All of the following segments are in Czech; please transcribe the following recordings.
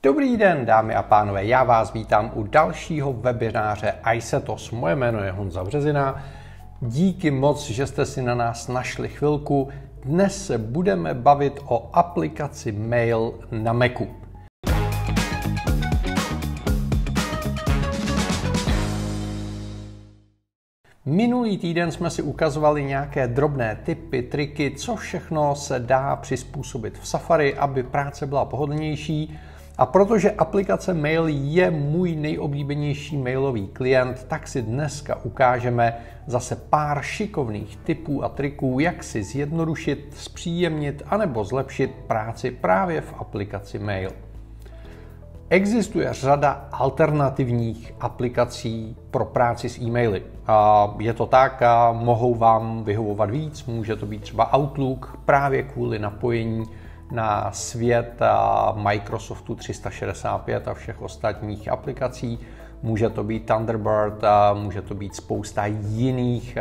Dobrý den, dámy a pánové, já vás vítám u dalšího webináře iSetos. Moje jméno je Honza Březina. Díky moc, že jste si na nás našli chvilku. Dnes se budeme bavit o aplikaci Mail na Macu. Minulý týden jsme si ukazovali nějaké drobné tipy, triky, co všechno se dá přizpůsobit v Safari, aby práce byla pohodlnější. A protože aplikace Mail je můj nejoblíbenější mailový klient, tak si dneska ukážeme zase pár šikovných tipů a triků, jak si zjednodušit, zpříjemnit anebo zlepšit práci právě v aplikaci Mail. Existuje řada alternativních aplikací pro práci s e-maily. Je to tak, mohou vám vyhovovat víc, může to být třeba Outlook právě kvůli napojení na svět Microsoftu 365 a všech ostatních aplikací. Může to být Thunderbird, může to být spousta jiných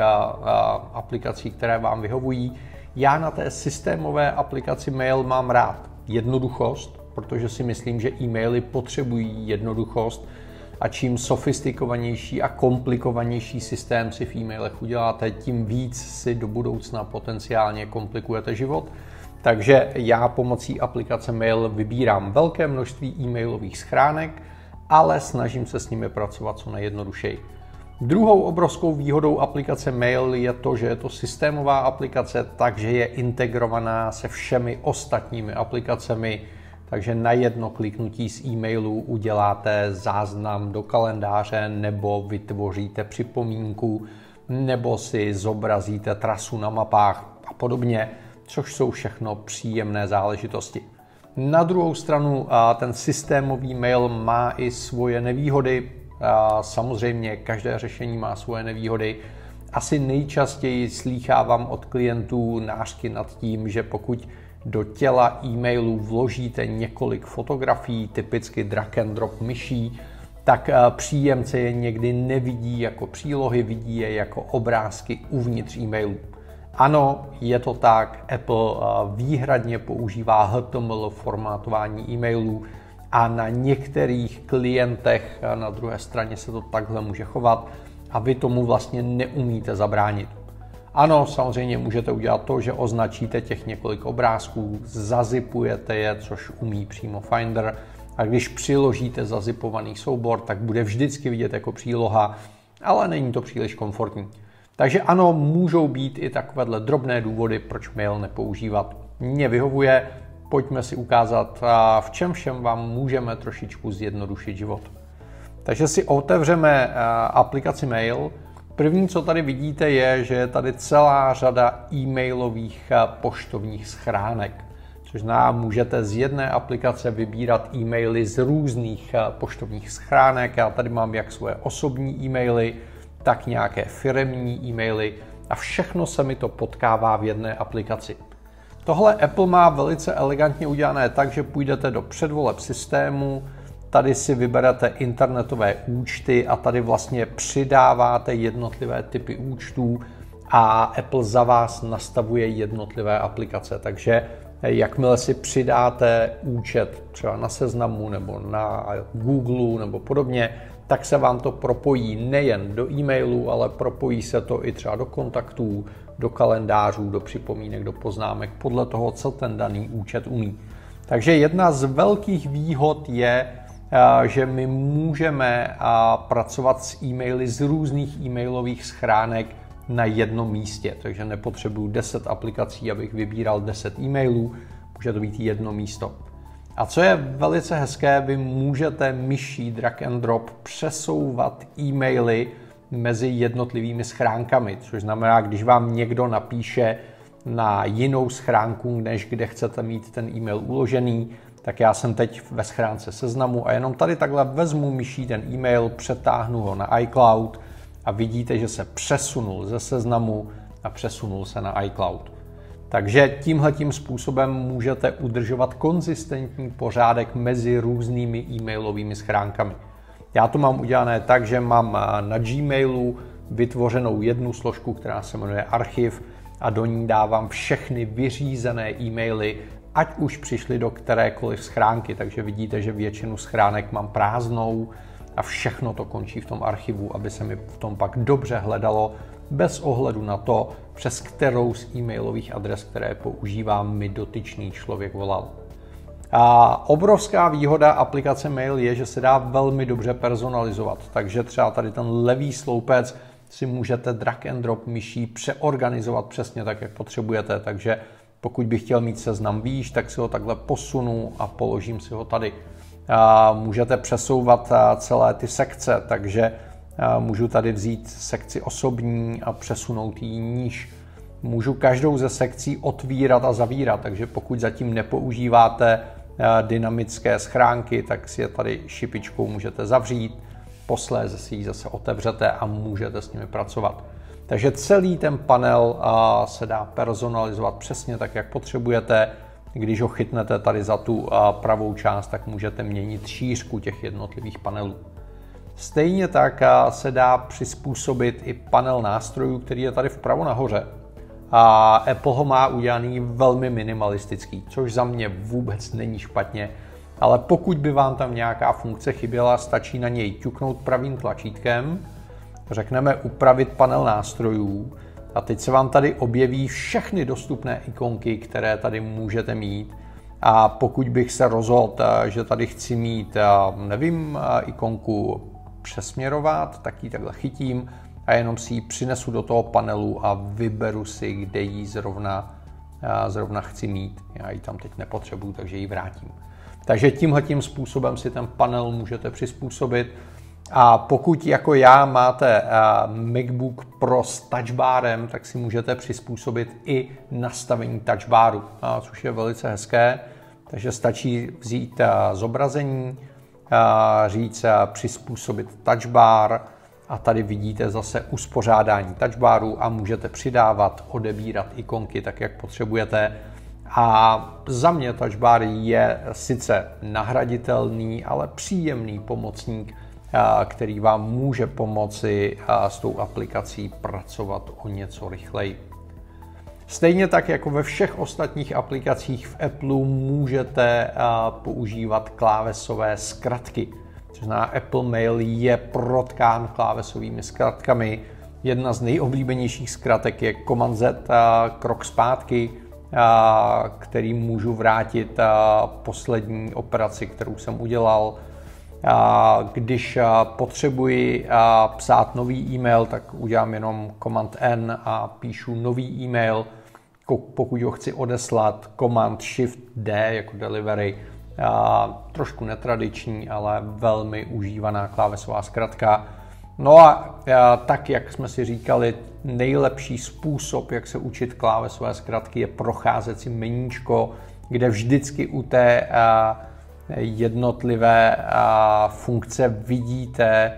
aplikací, které vám vyhovují. Já na té systémové aplikaci Mail mám rád jednoduchost, protože si myslím, že e-maily potřebují jednoduchost a čím sofistikovanější a komplikovanější systém si v e-mailech uděláte, tím víc si do budoucna potenciálně komplikujete život. Takže já pomocí aplikace Mail vybírám velké množství e-mailových schránek, ale snažím se s nimi pracovat co nejjednodušeji. Druhou obrovskou výhodou aplikace Mail je to, že je to systémová aplikace, takže je integrovaná se všemi ostatními aplikacemi, takže na jedno kliknutí z e-mailu uděláte záznam do kalendáře nebo vytvoříte připomínku nebo si zobrazíte trasu na mapách a podobně, což jsou všechno příjemné záležitosti. Na druhou stranu ten systémový mail má i svoje nevýhody. Samozřejmě každé řešení má svoje nevýhody. Asi nejčastěji slýchávám od klientů nářky nad tím, že pokud do těla e-mailu vložíte několik fotografií, typicky drag and drop myší, tak příjemce je někdy nevidí jako přílohy, vidí je jako obrázky uvnitř e-mailu. Ano, je to tak, Apple výhradně používá HTML formátování e-mailů a na některých klientech na druhé straně se to takhle může chovat a vy tomu vlastně neumíte zabránit. Ano, samozřejmě můžete udělat to, že označíte těch několik obrázků, zazipujete je, což umí přímo Finder, a když přiložíte zazipovaný soubor, tak bude vždycky vidět jako příloha, ale není to příliš komfortní. Takže ano, můžou být i takovéhle drobné důvody, proč mail nepoužívat. Mně vyhovuje, pojďme si ukázat, v čem všem vám můžeme trošičku zjednodušit život. Takže si otevřeme aplikaci Mail. První, co tady vidíte, je, že je tady celá řada e-mailových poštovních schránek, což znamená, můžete z jedné aplikace vybírat e-maily z různých poštovních schránek. Já tady mám jak svoje osobní e-maily, tak nějaké firemní e-maily a všechno se mi to potkává v jedné aplikaci. Tohle Apple má velice elegantně udělané tak, že půjdete do předvoleb systému, tady si vyberete internetové účty a tady vlastně přidáváte jednotlivé typy účtů a Apple za vás nastavuje jednotlivé aplikace. Takže jakmile si přidáte účet třeba na Seznamu nebo na Google nebo podobně, tak se vám to propojí nejen do e-mailu, ale propojí se to i třeba do kontaktů, do kalendářů, do připomínek, do poznámek, podle toho, co ten daný účet umí. Takže jedna z velkých výhod je, že my můžeme pracovat s e-maily z různých e-mailových schránek na jednom místě. Takže nepotřebuji 10 aplikací, abych vybíral 10 e-mailů, může to být jedno místo. A co je velice hezké, vy můžete myší drag and drop přesouvat e-maily mezi jednotlivými schránkami, což znamená, když vám někdo napíše na jinou schránku, než kde chcete mít ten e-mail uložený, tak já jsem teď ve schránce Seznamu a jenom tady takhle vezmu myší ten e-mail, přetáhnu ho na iCloud a vidíte, že se přesunul ze Seznamu a přesunul se na iCloud. Takže tímhletím způsobem můžete udržovat konzistentní pořádek mezi různými e-mailovými schránkami. Já to mám udělané tak, že mám na Gmailu vytvořenou jednu složku, která se jmenuje archiv a do ní dávám všechny vyřízené e-maily ať už přišli do kterékoliv schránky, takže vidíte, že většinu schránek mám prázdnou a všechno to končí v tom archivu, aby se mi v tom pak dobře hledalo, bez ohledu na to, přes kterou z e-mailových adres, které používám, mi dotyčný člověk volal. A obrovská výhoda aplikace Mail je, že se dá velmi dobře personalizovat, takže třeba tady ten levý sloupec si můžete drag and drop myší přeorganizovat přesně tak, jak potřebujete, takže pokud bych chtěl mít seznam výš, tak si ho takhle posunu a položím si ho tady. Můžete přesouvat celé ty sekce, takže můžu tady vzít sekci osobní a přesunout ji níž. Můžu každou ze sekcí otvírat a zavírat, takže pokud zatím nepoužíváte dynamické schránky, tak si je tady šipičkou můžete zavřít, posléze si ji zase otevřete a můžete s nimi pracovat. Takže celý ten panel se dá personalizovat přesně tak, jak potřebujete. Když ho chytnete tady za tu pravou část, tak můžete měnit šířku těch jednotlivých panelů. Stejně tak se dá přizpůsobit i panel nástrojů, který je tady vpravo nahoře. A Apple ho má udělaný velmi minimalistický, což za mě vůbec není špatně, ale pokud by vám tam nějaká funkce chyběla, stačí na něj ťuknout pravým tlačítkem, řekneme upravit panel nástrojů a teď se vám tady objeví všechny dostupné ikonky, které tady můžete mít. A pokud bych se rozhodl, že tady chci mít, nevím, ikonku přesměrovat, tak ji takhle chytím a jenom si ji přinesu do toho panelu a vyberu si, kde ji zrovna chci mít. Já ji tam teď nepotřebuju, takže ji vrátím. Takže tímhletím způsobem si ten panel můžete přizpůsobit. A pokud jako já máte MacBook Pro s touchbarem, tak si můžete přizpůsobit i nastavení touchbaru, což je velice hezké. Takže stačí vzít zobrazení, říct přizpůsobit touchbar a tady vidíte zase uspořádání touchbaru a můžete přidávat, odebírat ikonky tak, jak potřebujete. A za mě touchbar je sice nahraditelný, ale příjemný pomocník, který vám může pomoci s tou aplikací pracovat o něco rychleji. Stejně tak jako ve všech ostatních aplikacích v Apple můžete používat klávesové zkratky. To znamená, Apple Mail je protkán klávesovými zkratkami. Jedna z nejoblíbenějších zkratek je Command Z, krok zpátky, který můžu vrátit poslední operaci, kterou jsem udělal. Když potřebuji psát nový e-mail, tak udělám jenom Command N a píšu nový e-mail. Pokud ho chci odeslat, Command Shift D jako delivery. Trošku netradiční, ale velmi užívaná klávesová zkratka. No a tak, jak jsme si říkali, nejlepší způsob, jak se učit klávesové zkratky, je procházet si meníčko, kde vždycky u té jednotlivé funkce vidíte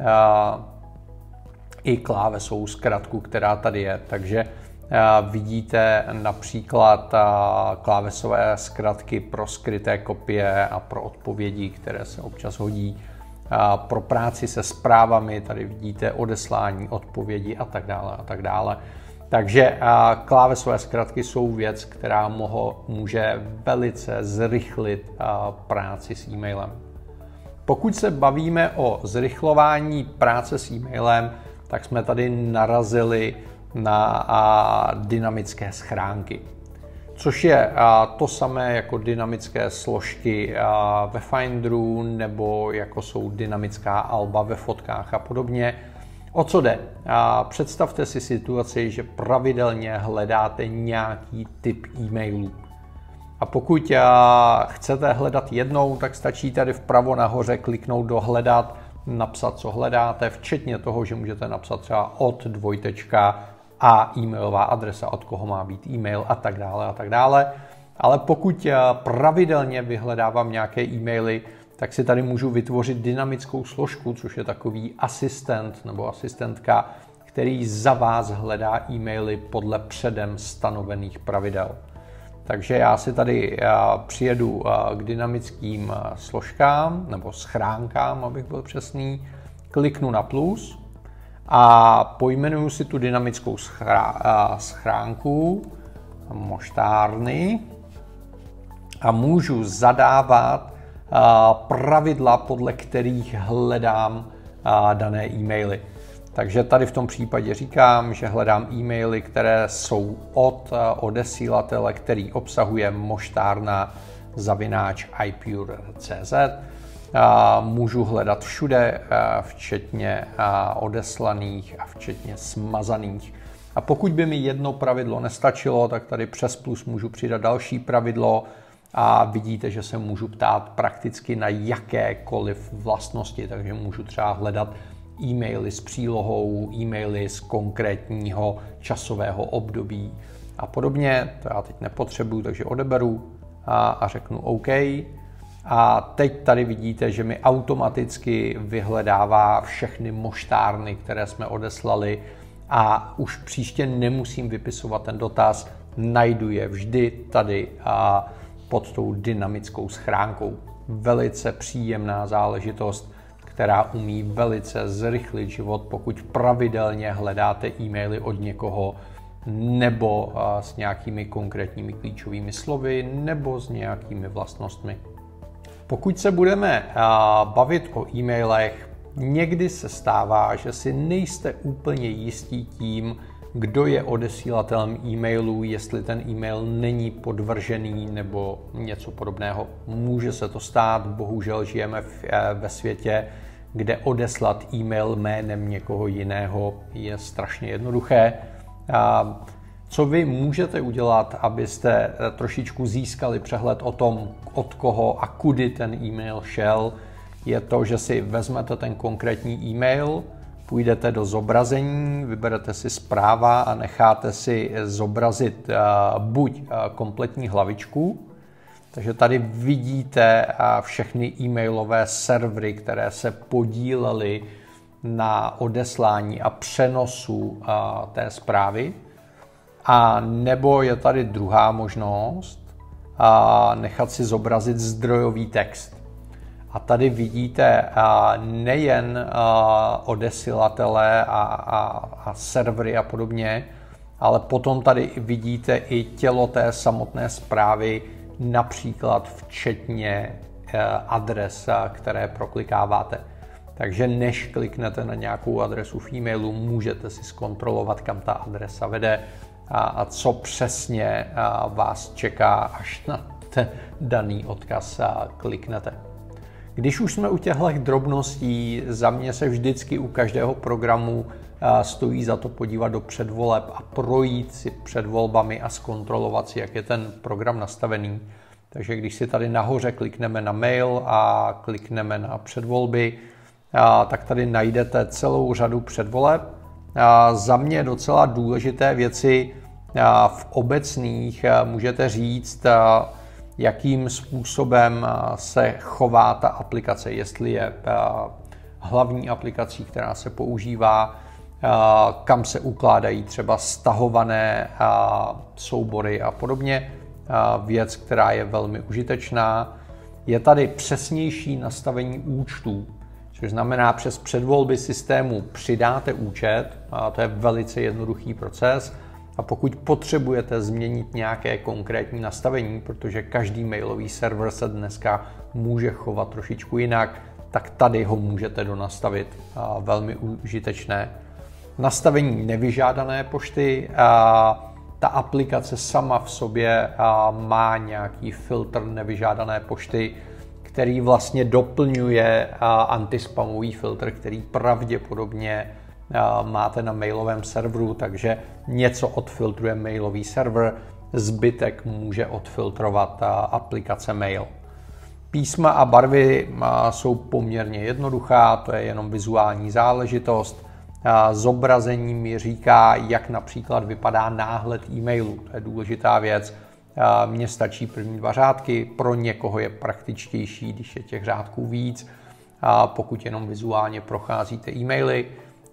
i klávesovou zkratku, která tady je. Takže vidíte například klávesové zkratky pro skryté kopie a pro odpovědi, které se občas hodí. Pro práci se zprávami tady vidíte odeslání, odpovědi a tak dále a tak dále. Takže klávesové zkratky jsou věc, která může velice zrychlit práci s e-mailem. Pokud se bavíme o zrychlování práce s e-mailem, tak jsme tady narazili na dynamické schránky, což je to samé jako dynamické složky ve Finderu nebo jako jsou dynamická alba ve fotkách a podobně. O co jde? Představte si situaci, že pravidelně hledáte nějaký typ e-mailů. A pokud chcete hledat jednou, tak stačí tady vpravo nahoře kliknout do hledat, napsat, co hledáte, včetně toho, že můžete napsat třeba od dvojtečka a e-mailová adresa, od koho má být e-mail a tak dále a tak dále. Ale pokud pravidelně vyhledávám nějaké e-maily, tak si tady můžu vytvořit dynamickou složku, což je takový asistent nebo asistentka, který za vás hledá e-maily podle předem stanovených pravidel. Takže já si tady přijedu k dynamickým složkám nebo schránkám, abych byl přesný, kliknu na plus a pojmenuju si tu dynamickou schránku moštárny a můžu zadávat pravidla, podle kterých hledám dané e-maily. Takže tady v tom případě říkám, že hledám e-maily, které jsou od odesílatele, který obsahuje moštárna@ipure.cz. Můžu hledat všude, včetně odeslaných a včetně smazaných. A pokud by mi jedno pravidlo nestačilo, tak tady přes plus můžu přidat další pravidlo a vidíte, že se můžu ptát prakticky na jakékoliv vlastnosti, takže můžu třeba hledat e-maily s přílohou, e-maily z konkrétního časového období a podobně. To já teď nepotřebuju, takže odeberu a řeknu OK. A teď tady vidíte, že mi automaticky vyhledává všechny moštárny, které jsme odeslali a už příště nemusím vypisovat ten dotaz, najdu je vždy tady pod tou dynamickou schránkou. Velice příjemná záležitost, která umí velice zrychlit život, pokud pravidelně hledáte e-maily od někoho nebo s nějakými konkrétními klíčovými slovy nebo s nějakými vlastnostmi. Pokud se budeme bavit o e-mailech, někdy se stává, že si nejste úplně jistí tím, kdo je odesílatelem e-mailů, jestli ten e-mail není podvržený nebo něco podobného. Může se to stát, bohužel žijeme ve světě, kde odeslat e-mail jménem někoho jiného je strašně jednoduché. Co vy můžete udělat, abyste trošičku získali přehled o tom, od koho a kudy ten e-mail šel, je to, že si vezmete ten konkrétní e-mail, půjdete do zobrazení, vyberete si zpráva a necháte si zobrazit buď kompletní hlavičku, takže tady vidíte všechny e-mailové servery, které se podílely na odeslání a přenosu té zprávy. A nebo je tady druhá možnost, nechat si zobrazit zdrojový text. A tady vidíte nejen odesílatele a servery a podobně, ale potom tady vidíte i tělo té samotné zprávy, například včetně adres, které proklikáváte. Takže než kliknete na nějakou adresu v e-mailu, můžete si zkontrolovat, kam ta adresa vede a co přesně vás čeká, až na ten daný odkaz kliknete. Když už jsme u těchto drobností, za mě se vždycky u každého programu stojí za to podívat do předvoleb a projít si před volbami a zkontrolovat si, jak je ten program nastavený. Takže když si tady nahoře klikneme na mail a klikneme na předvolby, tak tady najdete celou řadu předvoleb. Za mě docela důležité věci v obecných můžete říct, jakým způsobem se chová ta aplikace, jestli je hlavní aplikací, která se používá, kam se ukládají třeba stahované soubory a podobně. Věc, která je velmi užitečná. Je tady přesnější nastavení účtů, což znamená, přes předvolby systému přidáte účet, a to je velice jednoduchý proces. A pokud potřebujete změnit nějaké konkrétní nastavení, protože každý mailový server se dneska může chovat trošičku jinak, tak tady ho můžete donastavit. Velmi užitečné. Nastavení nevyžádané pošty. Ta aplikace sama v sobě má nějaký filtr nevyžádané pošty, který vlastně doplňuje antispamový filtr, který pravděpodobně máte na mailovém serveru, takže něco odfiltruje mailový server, zbytek může odfiltrovat aplikace mail. Písma a barvy jsou poměrně jednoduchá, to je jenom vizuální záležitost. Zobrazení mi říká, jak například vypadá náhled e-mailu, to je důležitá věc. Mně stačí první 2 řádky, pro někoho je praktičtější, když je těch řádků víc, pokud jenom vizuálně procházíte e-maily.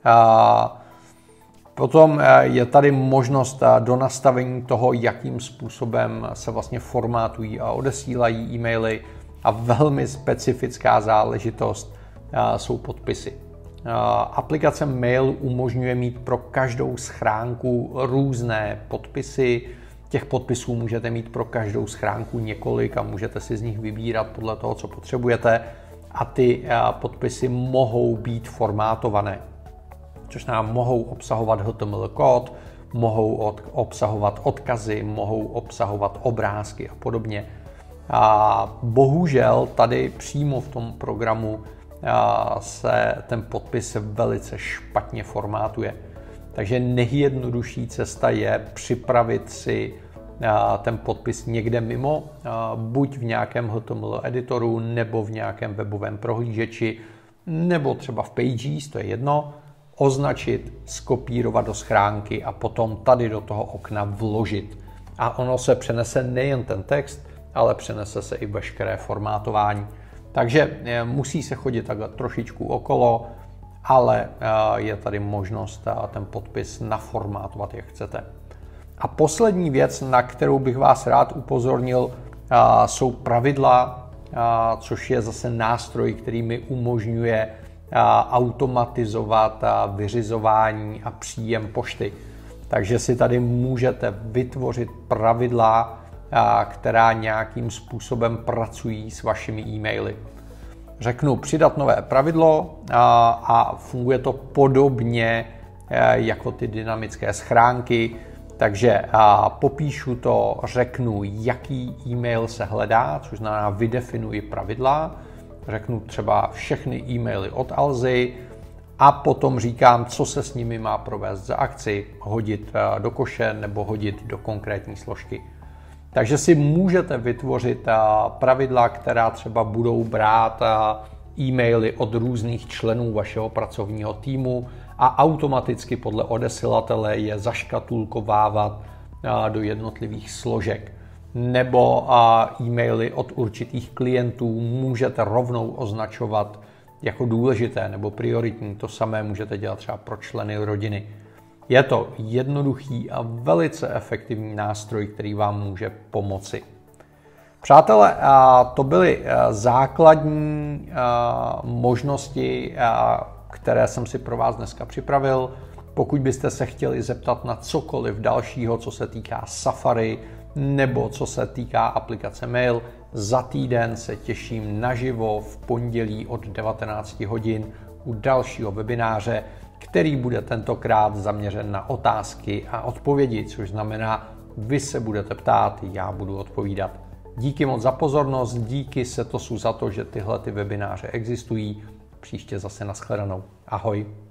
Potom je tady možnost do nastavení toho, jakým způsobem se vlastně formátují a odesílají e-maily a velmi specifická záležitost jsou podpisy. Aplikace Mail umožňuje mít pro každou schránku různé podpisy, Těch podpisů můžete mít pro každou schránku několik a můžete si z nich vybírat podle toho, co potřebujete. A ty podpisy mohou být formátované, což nám mohou obsahovat HTML kód, mohou obsahovat odkazy, mohou obsahovat obrázky a podobně. A bohužel tady přímo v tom programu se ten podpis velice špatně formátuje. Takže nejjednodušší cesta je připravit si ten podpis někde mimo, buď v nějakém HTML editoru, nebo v nějakém webovém prohlížeči, nebo třeba v Pages, to je jedno, označit, skopírovat do schránky a potom tady do toho okna vložit. A ono se přenese nejen ten text, ale přenese se i veškeré formátování. Takže musí se chodit takhle trošičku okolo, ale je tady možnost ten podpis naformátovat, jak chcete. A poslední věc, na kterou bych vás rád upozornil, jsou pravidla, což je zase nástroj, který mi umožňuje automatizovat vyřizování a příjem pošty. Takže si tady můžete vytvořit pravidla, která nějakým způsobem pracují s vašimi e-maily. Řeknu přidat nové pravidlo a funguje to podobně jako ty dynamické schránky. Takže popíšu to, řeknu, jaký e-mail se hledá, což znamená vydefinuji pravidla, řeknu třeba všechny e-maily od Alzy a potom říkám, co se s nimi má provést za akci, hodit do koše nebo hodit do konkrétní složky. Takže si můžete vytvořit pravidla, která třeba budou brát e-maily od různých členů vašeho pracovního týmu a automaticky podle odesilatele je zaškatulkovávat do jednotlivých složek. Nebo e-maily od určitých klientů můžete rovnou označovat jako důležité nebo prioritní. To samé můžete dělat třeba pro členy rodiny. Je to jednoduchý a velice efektivní nástroj, který vám může pomoci. Přátelé, to byly základní možnosti, které jsem si pro vás dneska připravil. Pokud byste se chtěli zeptat na cokoliv dalšího, co se týká Safari nebo co se týká aplikace Mail, za týden se těším naživo v pondělí od 19 hodin u dalšího webináře, který bude tentokrát zaměřen na otázky a odpovědi, což znamená, vy se budete ptát, já budu odpovídat. Díky moc za pozornost, díky Setosu za to, že tyhle webináře existují. Příště zase nashledanou. Ahoj.